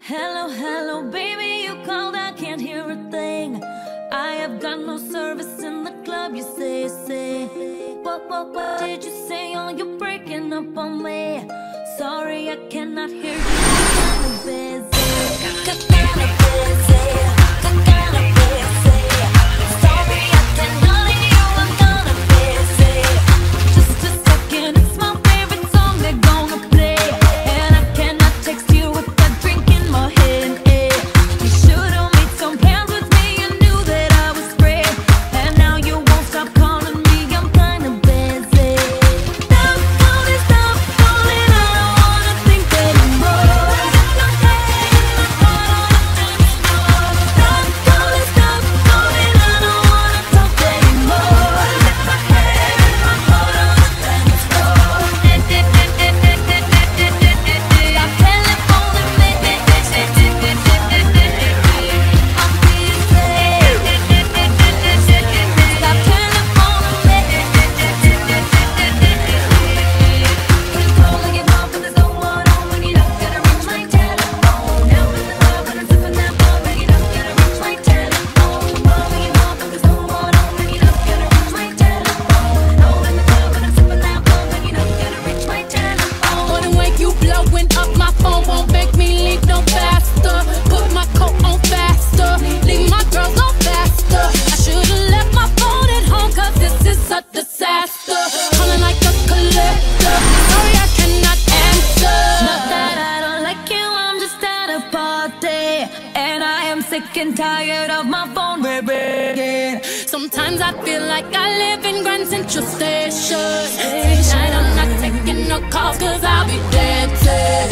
Hello, hello, baby, you called, I can't hear a thing. I have got no service in the club, you say. What did you say? Oh, you're breaking up on me. Sorry, I cannot hear you, I'm kinda busy. Sorry, I cannot hear you, I'm kinda busy. Just a second, it's my favorite song they're gonna play. And I cannot text you with that drink in my hand, You should've made some plans with me, you knew that I was free. And now you won't stop calling me, I'm kinda busy. Stop calling, I don't wanna think anymore. Stop calling, I don't wanna talk anymore. Stop telephoning me, I'm busy. Stop telephoning me. Calling it off, but there's no one on when you're not gonna reach my telephone. Now in the club and I'm sipping that ball, when you're not gonna reach my telephone. Calling it off, but there's no one on when you're not gonna reach my telephone. Now in the club and I'm sipping that ball, when you're not gonna reach my telephone. Wanna wake you blowing up my phone won't make me leave no faster. Put my coat on faster, leave my girls on faster. I should've left my phone at home, cause this is a disaster. Calling like a collector, sorry I cannot answer. Not that I don't like you, I'm just at a party. And I am sick and tired of my phone ringing. Sometimes I feel like I live in Grand Central Station. Tonight I'm not taking no calls, cause I'll be dancing.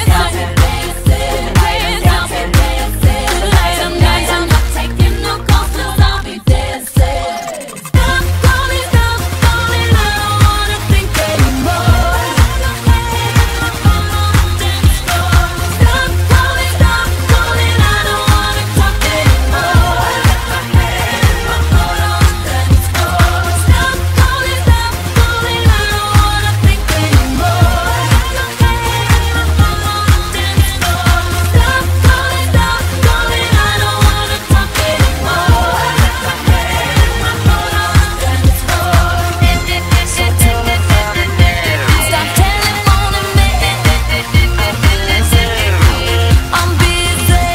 Some nights I'm not taking no calls, cause I'll be dancing. Stop calling, I don't wanna think anymore. Stop calling, I don't wanna talk anymore. Stop calling, I don't wanna think anymore. Stop calling, I don't wanna talk anymore. Stop telephoning me, I'm busy.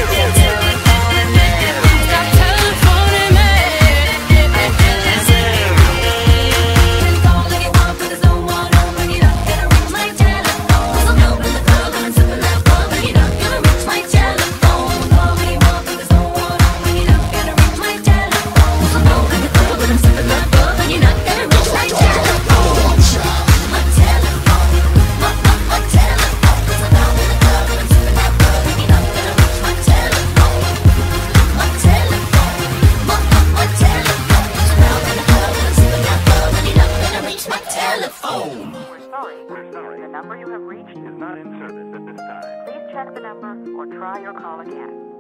Stop telephoning me. Calling it off, but there's no one on when you're not gonna reach my telephone. I'm out in the club and I'm sipping that ball, when you're not gonna reach my telephone. Calling it off, but there's no one on when you're not gonna reach my telephone. I'm out in the club and I'm sipping that ball, when you're not gonna reach my telephone. My telephone, my telephone. I'm out in the club and I'm sipping that ball, when you're not gonna reach my telephone. My telephone, my telephone. I'm out in the club and I'm sipping that ball, when you're not gonna reach my telephone. We're sorry. The number you have reached is not in service at this time. Please check the number or try your call again.